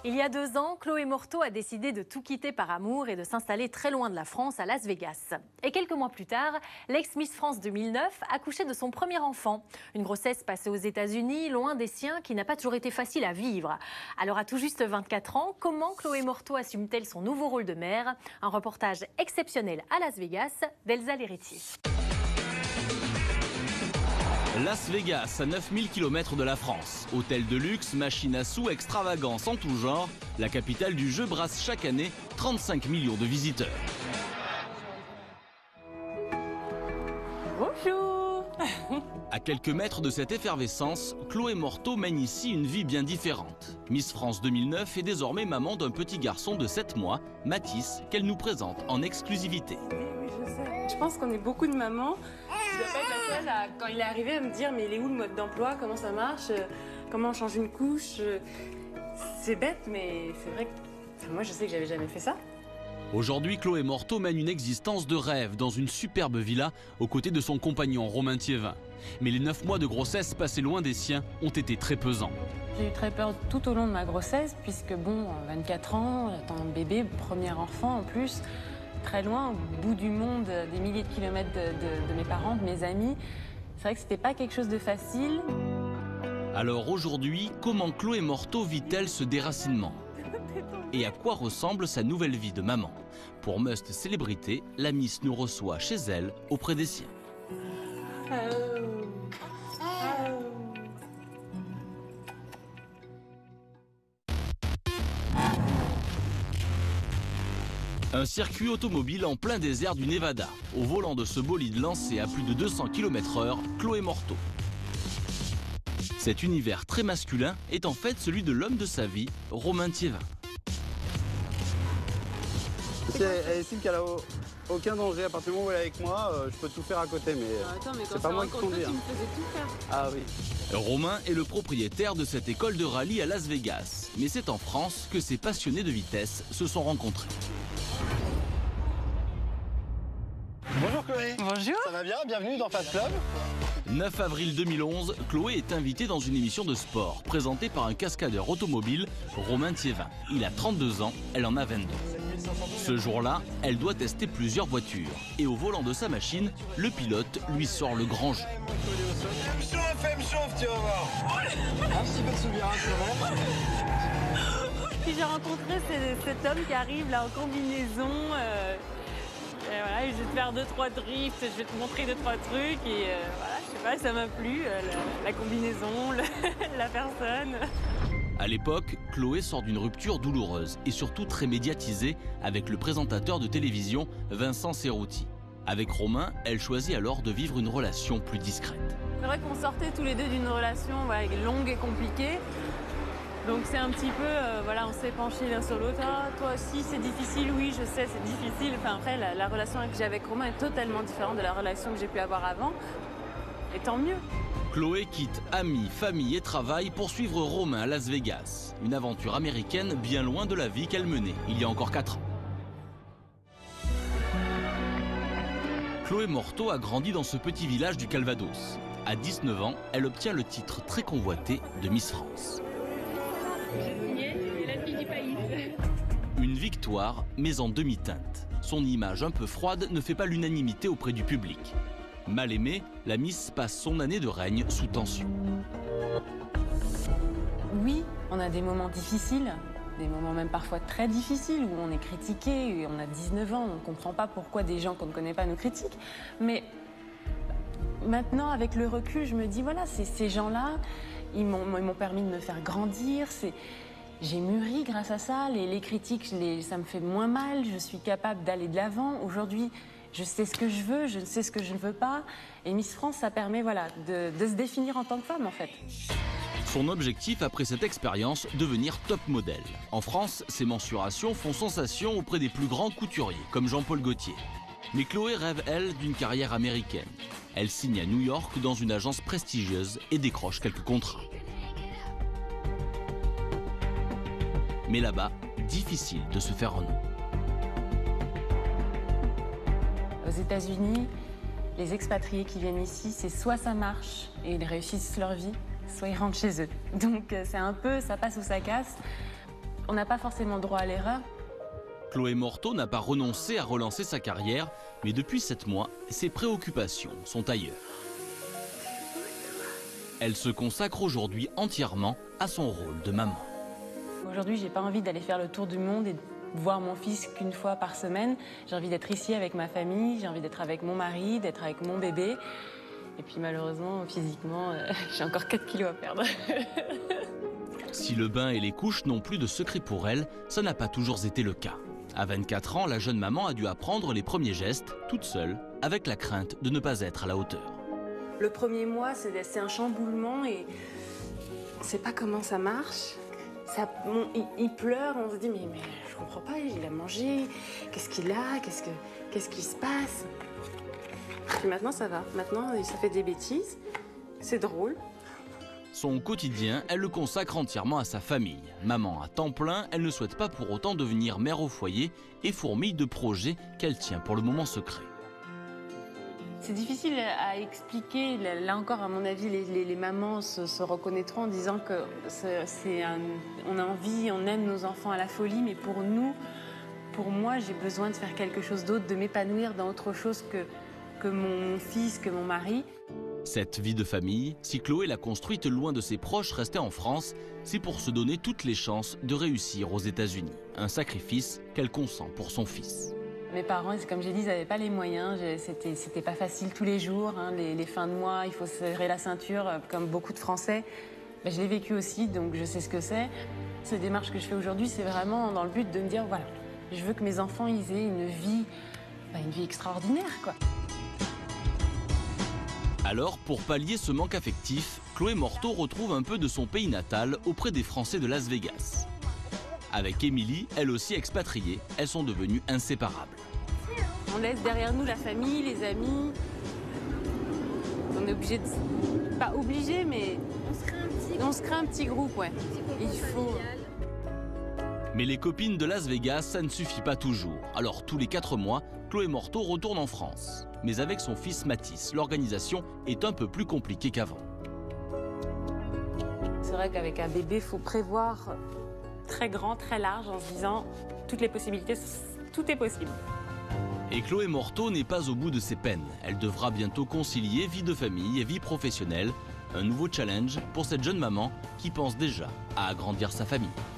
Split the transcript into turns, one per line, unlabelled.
Il y a 2 ans, Chloé Morteau a décidé de tout quitter par amour et de s'installer très loin de la France, à Las Vegas. Et quelques mois plus tard, l'ex-Miss France 2009 accouchait de son premier enfant. Une grossesse passée aux États-Unis, loin des siens, qui n'a pas toujours été facile à vivre. Alors à tout juste 24 ans, comment Chloé Morteau assume-t-elle son nouveau rôle de mère? Un reportage exceptionnel à Las Vegas d'Elsa Leretti.
Las Vegas, à 9000 km de la France. Hôtel de luxe, machines à sous, extravagance en tout genre, la capitale du jeu brasse chaque année 35 millions de visiteurs.
Bonjour.
À quelques mètres de cette effervescence, Chloé Morteau mène ici une vie bien différente. Miss France 2009 est désormais maman d'un petit garçon de 7 mois, Mathis, qu'elle nous présente en exclusivité.
Oui, je sais. Je pense qu'on est beaucoup de mamans. Je dois pas être la seule, quand il est arrivé, à me dire mais il est où le mode d'emploi, comment ça marche, comment on change une couche. C'est bête, mais c'est vrai que moi je sais que j'avais jamais fait ça.
Aujourd'hui, Chloé Morteau mène une existence de rêve dans une superbe villa aux côtés de son compagnon Romain Thiévin. Mais les 9 mois de grossesse passés loin des siens ont été très pesants.
J'ai eu très peur tout au long de ma grossesse, puisque bon, 24 ans, j'attends un bébé, premier enfant en plus, très loin, au bout du monde, des milliers de kilomètres de mes parents, de mes amis. C'est vrai que c'était pas quelque chose de facile.
Alors aujourd'hui, comment Chloé Morteau vit-elle ce déracinement? Et à quoi ressemble sa nouvelle vie de maman? Pour Must Célébrité, la Miss nous reçoit chez elle, auprès des siens. Un circuit automobile en plein désert du Nevada. Au volant de ce bolide lancé à plus de 200 km/h, Chloé Morteau. Cet univers très masculin est en fait celui de l'homme de sa vie, Romain Thiévin.
Elle estime qu'elle a aucun danger. À partir du moment où elle est avec moi, je peux tout faire à côté, mais c'est pas moi qui conduis.
Tu me faisais tout faire.
Ah oui.
Romain est le propriétaire de cette école de rallye à Las Vegas. Mais c'est en France que ces passionnés de vitesse se sont rencontrés.
Bonjour Chloé.
Bonjour.
Ça va bien? Bienvenue dans Fast Club.
9 avril 2011, Chloé est invitée dans une émission de sport présentée par un cascadeur automobile, Romain Thiévin. Il a 32 ans, elle en a 22. Ce jour-là, elle doit tester plusieurs voitures. Et au volant de sa machine, le pilote lui sort le grand jeu.
Elle me chauffe, tu vas voir. Un petit peu de soubirasse quand même.
Puis j'ai rencontré cet homme qui arrive là en combinaison. Et voilà, je vais te faire 2-3 drifts, je vais te montrer 2-3 trucs. Et voilà, je sais pas, ça m'a plu, la combinaison, la personne.
À l'époque, Chloé sort d'une rupture douloureuse et surtout très médiatisée avec le présentateur de télévision Vincent Cerruti. Avec Romain, elle choisit alors de vivre une relation plus discrète.
C'est vrai qu'on sortait tous les deux d'une relation longue et compliquée. Donc c'est un petit peu, voilà, on s'est penchés l'un sur l'autre. Ah, toi aussi c'est difficile, oui je sais c'est difficile. Enfin après la relation que j'ai avec Romain est totalement différente de la relation que j'ai pu avoir avant. Et tant mieux.
Chloé quitte amis, famille et travail pour suivre Romain à Las Vegas. Une aventure américaine bien loin de la vie qu'elle menait il y a encore 4 ans. Chloé Morteau a grandi dans ce petit village du Calvados. À 19 ans, elle obtient le titre très convoité de Miss France. Une victoire, mais en demi-teinte. Son image un peu froide ne fait pas l'unanimité auprès du public. Mal aimée, la Miss passe son année de règne sous tension.
Oui, on a des moments difficiles, des moments même parfois très difficiles où on est critiqué, et on a 19 ans, on ne comprend pas pourquoi des gens qu'on ne connaît pas nous critiquent. Mais maintenant, avec le recul, je me dis, voilà, ces gens-là, ils m'ont permis de me faire grandir, j'ai mûri grâce à ça, les critiques, ça me fait moins mal, je suis capable d'aller de l'avant. Aujourd'hui, je sais ce que je veux, je sais ce que je ne veux pas. Et Miss France, ça permet voilà, de se définir en tant que femme, en fait.
Son objectif après cette expérience, devenir top modèle. En France, ces mensurations font sensation auprès des plus grands couturiers, comme Jean-Paul Gaultier. Mais Chloé rêve, elle, d'une carrière américaine. Elle signe à New York dans une agence prestigieuse et décroche quelques contrats. Mais là-bas, difficile de se faire un nom.
Aux États-Unis, les expatriés qui viennent ici, c'est soit ça marche et ils réussissent leur vie, soit ils rentrent chez eux. Donc c'est un peu, ça passe ou ça casse. on n'a pas forcément droit à l'erreur.
Chloé Morteau n'a pas renoncé à relancer sa carrière, mais depuis 7 mois, ses préoccupations sont ailleurs. Elle se consacre aujourd'hui entièrement à son rôle de maman.
Aujourd'hui, j'ai pas envie d'aller faire le tour du monde et de voir mon fils qu'une fois par semaine. J'ai envie d'être ici avec ma famille, j'ai envie d'être avec mon mari, d'être avec mon bébé. Et puis malheureusement, physiquement, j'ai encore 4 kilos à perdre.
Si le bain et les couches n'ont plus de secret pour elle, ça n'a pas toujours été le cas. À 24 ans, la jeune maman a dû apprendre les premiers gestes, toute seule, avec la crainte de ne pas être à la hauteur.
Le premier mois, c'est un chamboulement et on ne sait pas comment ça marche. Il pleure, on se dit mais je comprends pas, il a mangé, qu'est-ce qu'il a, qu'est-ce qui se passe? Puis maintenant ça va, maintenant ça fait des bêtises, c'est drôle.
Son quotidien, elle le consacre entièrement à sa famille. Maman à temps plein, elle ne souhaite pas pour autant devenir mère au foyer et fourmille de projets qu'elle tient pour le moment secrets.
C'est difficile à expliquer. Là encore, à mon avis, les mamans se reconnaîtront en disant que on a envie, on aime nos enfants à la folie, mais pour nous, pour moi, j'ai besoin de faire quelque chose d'autre, de m'épanouir dans autre chose que mon fils, que mon mari.
Cette vie de famille, si Chloé l'a construite loin de ses proches restés en France, c'est pour se donner toutes les chances de réussir aux États-Unis. Un sacrifice qu'elle consent pour son fils.
Mes parents, comme j'ai dit, ils n'avaient pas les moyens. C'était pas facile tous les jours. Hein. Les fins de mois, il faut serrer la ceinture, comme beaucoup de Français. Ben, je l'ai vécu aussi, donc je sais ce que c'est. Cette démarche que je fais aujourd'hui, c'est vraiment dans le but de me dire, voilà, je veux que mes enfants ils aient une vie extraordinaire, quoi.
Alors, pour pallier ce manque affectif, Chloé Morteau retrouve un peu de son pays natal auprès des Français de Las Vegas. Avec Émilie, elle aussi expatriée, elles sont devenues inséparables.
On laisse derrière nous la famille, les amis. On est obligé de... Pas obligé, mais... On se crée un petit groupe, ouais. Il faut...
Mais les copines de Las Vegas, ça ne suffit pas toujours. Alors, tous les 4 mois, Chloé Morteau retourne en France. Mais avec son fils Mathis, l'organisation est un peu plus compliquée qu'avant.
C'est vrai qu'avec un bébé, il faut prévoir très grand, très large, en se disant toutes les possibilités, tout est possible.
Et Chloé Morteau n'est pas au bout de ses peines. Elle devra bientôt concilier vie de famille et vie professionnelle. Un nouveau challenge pour cette jeune maman qui pense déjà à agrandir sa famille.